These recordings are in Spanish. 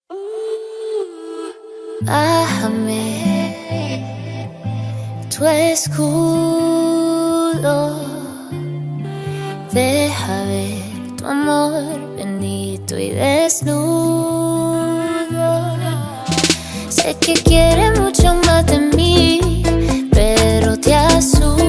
Bájame tu escudo, deja ver tu amor bendito y desnudo. Sé que quieres mucho más de mí, pero te asusto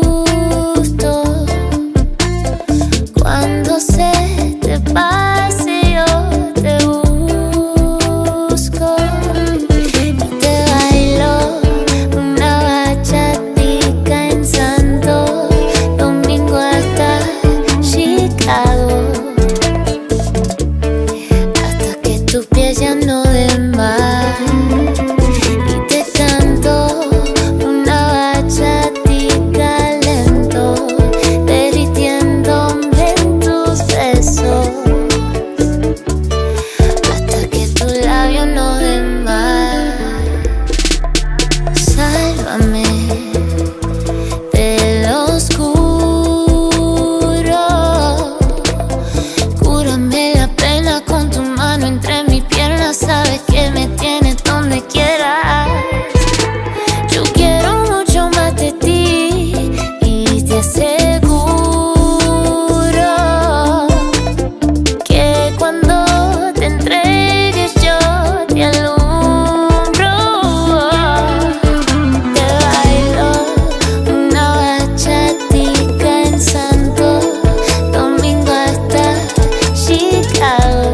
cuando se te pase. Yo te busco y te bailo una bachatica en Santo Domingo hasta Chicago, hasta que tus pies ya no den más. Y te canto una bachatica lento, derritiéndome en tus besos, hasta que tus labios no den más. Sálvame del oscuro, cúrame la pena con tu mano entre mis piernas. Sabes que me tienes donde quieras. Yo quiero mucho más de ti y te aseguro que cuando te entregues yo te alumbro. Te bailo una bachatica en Santo Domingo hasta Chicago,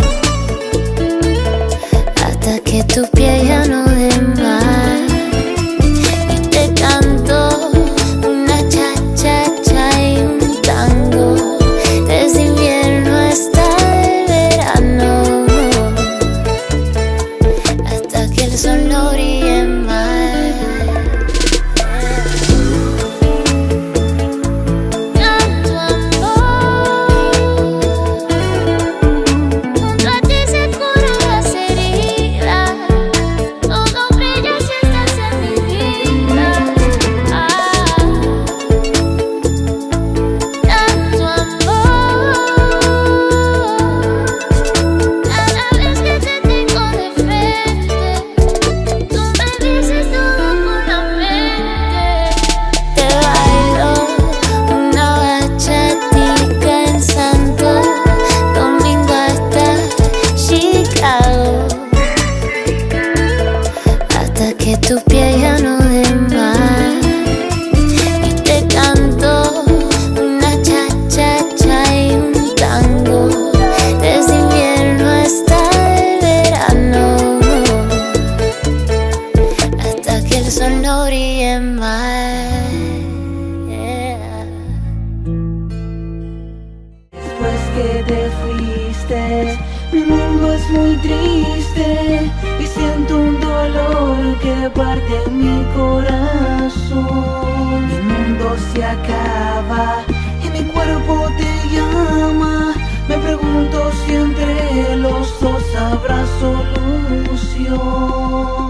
hasta que tus pies ya no den más. Y te canto una cha-cha-cha y un tango, desde invierno hasta el verano, hasta que el sol no brille más. Tanto amor, junto a ti se curan las heridas, todo brilla si estás en mi vida. Tanto amor, cada vez que te tengo de frente, tú me dices todo con la mente. Te bailo una bachatica en Santo Domingo hasta Chicago, hasta que tus pies ya no den más. Y te canto una cha-cha-cha y un tango, desde invierno hasta el verano, hasta que el sol no brille más. Yeah. Después que te fuiste, mi mundo es muy triste y siento un dolor que parte mi corazón. Mi mundo se acaba y mi cuerpo te llama. Me pregunto si entre los dos habrá solución.